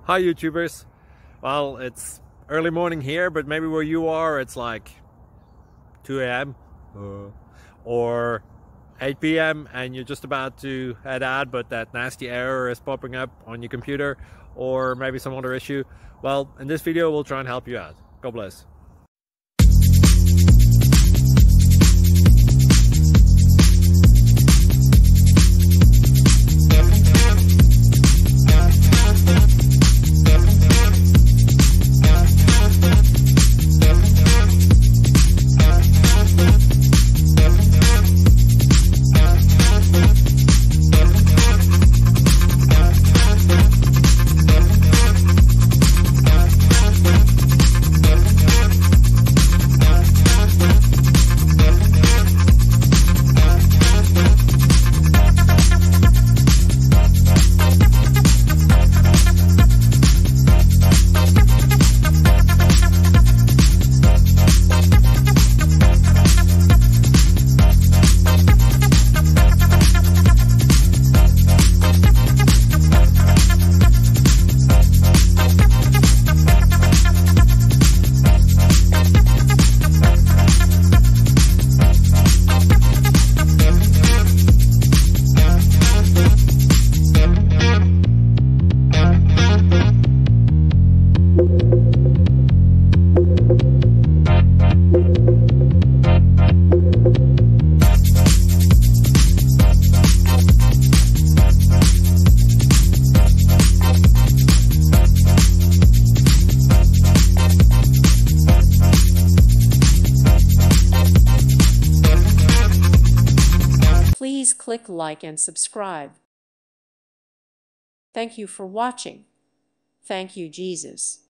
Hi YouTubers. Well, it's early morning here, but maybe where you are it's like 2 a.m. or 8 p.m. and you're just about to head out, but that nasty error is popping up on your computer, or maybe some other issue. Well, in this video we'll try and help you out. God bless. Please click like and subscribe. Thank you for watching. Thank you, Jesus.